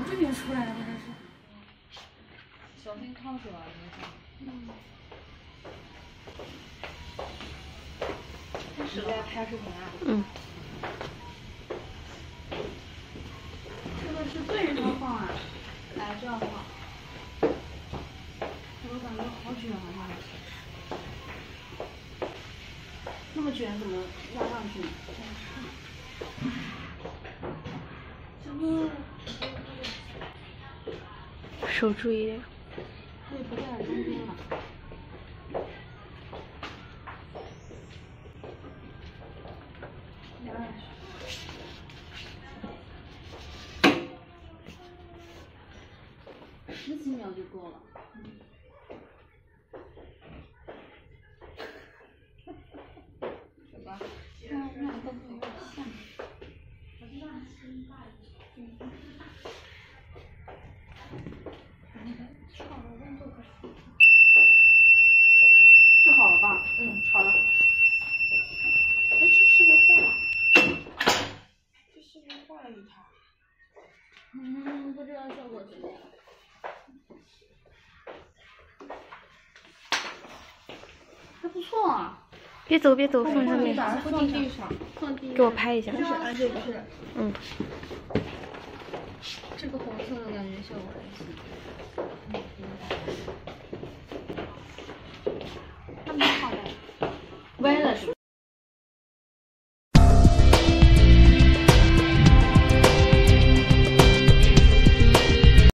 这边出来了，这是。 小心烫手啊！开始了，拍视频啊？ 这个是对着它放啊？ 哎，这样放。 我感觉好卷啊！那么卷怎么压上去呢？ 手注意点。 对，不在中间了。10几秒就够了。 是吧？ 这样两个有点像。就好了吧？好了。哎，这是不是坏了？这是不是坏了一套？ 不知道效果怎么样。 还不错啊。 别走，别走，放上面。 放地上，放地上。 给我拍一下。 是这个。 这个红色的感觉效果还行。